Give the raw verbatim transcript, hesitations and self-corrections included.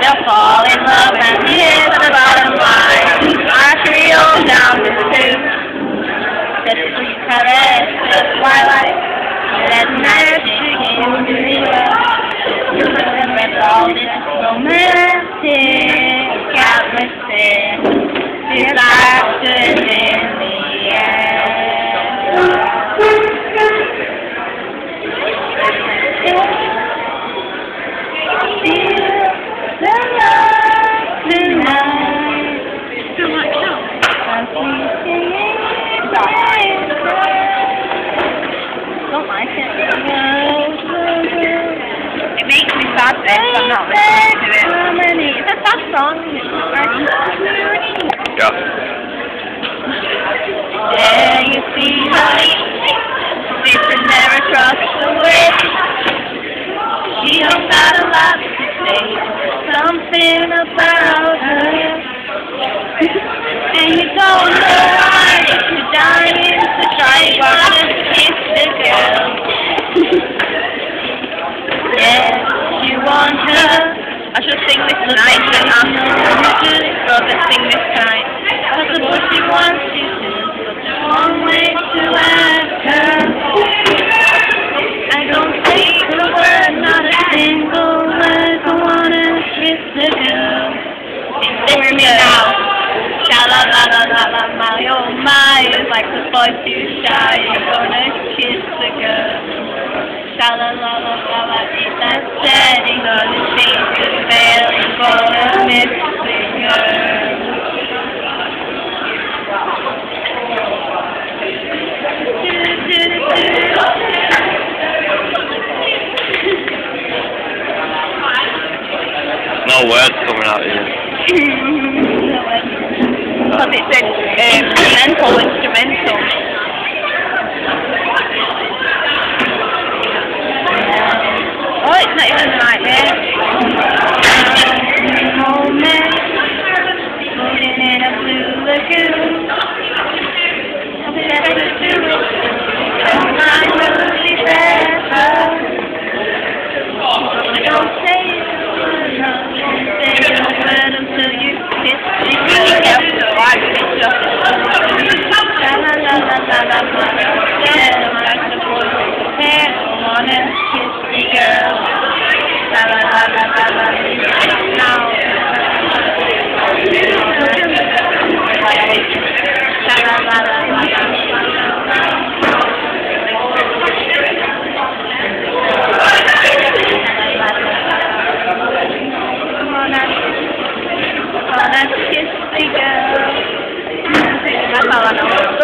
you'll fall in love, and here's the bottom line. I feel down the tube. The sweet caress of twilight, that magic in the air. With all this romantic atmosphere, these laughter in the air. Don't like it. It makes me sad then, so I'm not listening to it. It's a sad song. Yeah. There you see honey, different there across the way. She don't got a lot to say, something about her. And you don't know why you're dying to try to kiss the girl. Yeah, you want her. I should sing this tonight, and I'm not brother sing this tonight. That's what she wants you to, but there's one way to ask her. I don't say the word, not a single word. I wanna kiss the girl. Sing with me now. Sha la la la la la, my oh my, it's like the boy too shy, you're gonna kiss the girl. Sha la la la la la, ain't that sad, you're gonna change the veil, you're gonna miss the girl. No words coming out here. Because it's a um, mental instrumental. Oh, it's not even right there. Moment, floating in a blue lagoon. I'll be ready to do it. I'm really better. Don't say it, no, don't say a word until you kiss me. Really careful, I kiss you. La la la la la la la. Yeah, I'm like the boy with the hair. I wanna kiss the girl. La la la la la la. Now. La la la la la la. Kiss the girl. That's all I know.